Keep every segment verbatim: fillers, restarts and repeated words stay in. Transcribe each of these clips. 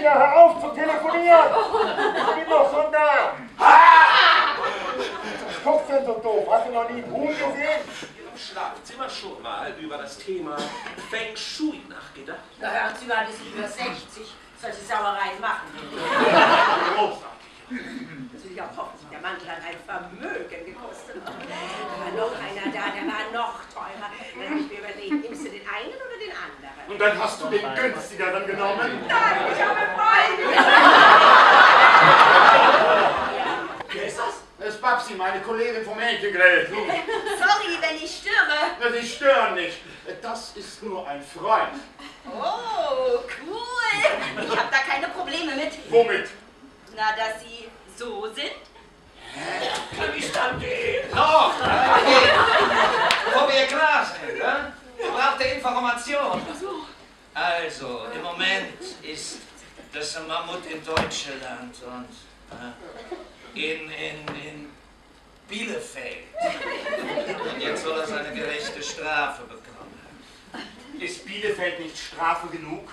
Tina, hör auf zu telefonieren! Ich bin doch schon da! Was guckst denn so doof? Hast du noch nie einen Huhn gesehen? Im Schlafzimmer schon mal über das Thema Feng Shui nachgedacht. Na, hören Sie mal, das sind über sechzig. Solche Sauereien machen. Großartig. Das will ich auch hoffen. Der Mantel hat ein Vermögen gekostet. Da war noch einer da, der war noch teurer. Dann habe ich mir überlegt, nimmst du den einen oder den anderen? Und dann hast du den günstigeren genommen? Nein, ich habe beide. Wer ist das? Das ist Babsi, meine Kollegin vom Hähnchengrill. Sorry, wenn ich störe. Sie stören nicht. Das ist nur ein Freund. Oh, cool. Ich habe da keine Probleme mit. Womit? Na, dass Sie so sind? Kann ich dann gehen? Doch! Okay. Wo wir klar sind, ne? Braucht ihr Information? Also, im Moment ist das Mammut in Deutschland und äh, in, in, in Bielefeld. Und jetzt soll er seine gerechte Strafe bekommen. Ist Bielefeld nicht Strafe genug?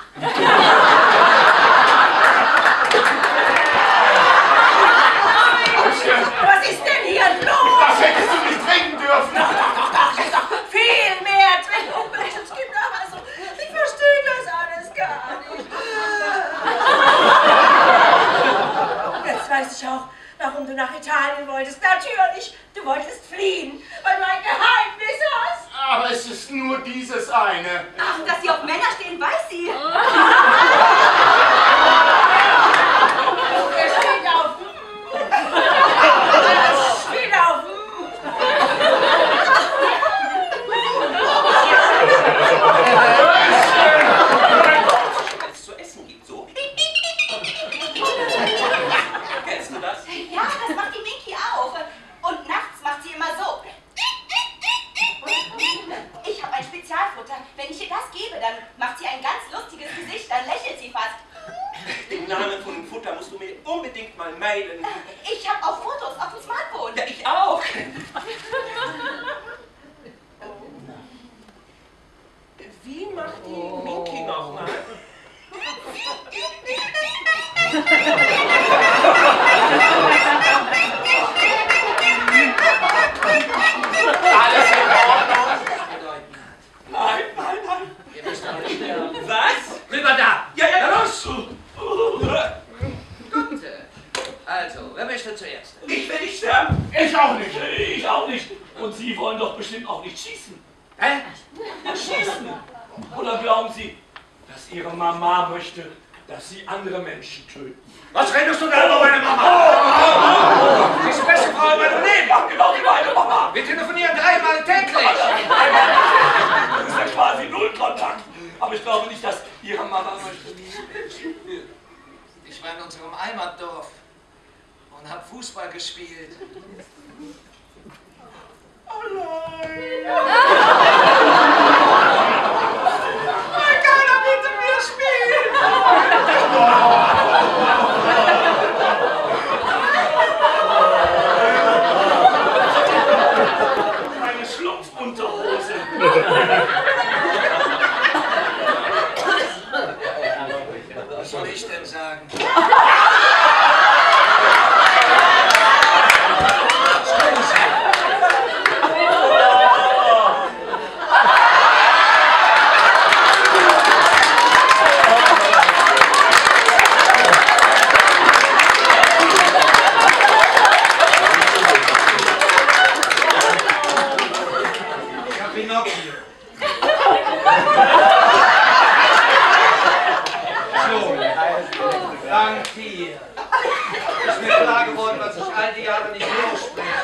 Was ist denn hier los? Das hättest du nicht trinken dürfen! Doch, doch, doch, doch, ist doch viel mehr drin. Es gibt aber so, ich verstehe das alles gar nicht. Jetzt weiß ich auch, warum du nach Italien wolltest. Natürlich, du wolltest fliehen, weil du ein Geheimnis hast. Aber es ist nur dieses eine. Ach, dass Sie auf Männer stehen, weiß sie. Er steht auf. Er steht auf. Wenn es zu essen gibt, so. Kennst du das? Ja, das macht die Minky auch. Und nachts macht sie immer so. Ich habe ein Spezialfutter. Wenn ich ihr das gebe, dann macht sie ein ganz lustiges Gesicht, dann lächelt sie fast. Den Namen von dem Futter musst du mir unbedingt mal mailen. Ich habe auch Fotos auf dem Smartphone. Ja, ich auch. Wie macht die Minky nochmal? Alles in Ordnung? Nein, nein, nein. Ihr müsst doch nicht sterben. Was? Rüber da! Ja, ja, ja, los! Gut. Also, wer möchte zuerst? Ich will nicht sterben. Ich auch nicht. Ich auch nicht. Und Sie wollen doch bestimmt auch nicht schießen. Hä? Schießen? Oder glauben Sie, dass Ihre Mama möchte, dass Sie andere Menschen töten? Was redest du da über meine Mama? Sie ist die beste Frau in meinem Leben! Ja, genau wie meine Mama. Wir telefonieren dreimal täglich! Das ist ja quasi Nullkontakt. Aber ich glaube nicht, dass Ihre Mama möchte. Ich war in unserem Heimatdorf und habe Fußball gespielt. Keiner will mit mir spielen. Eine Schlumpfunterhose. Was soll ich denn sagen? Ich hab Pinocchio. So, Frank hier. Ist mir klar geworden, was ich all die Jahre nicht ausspreche.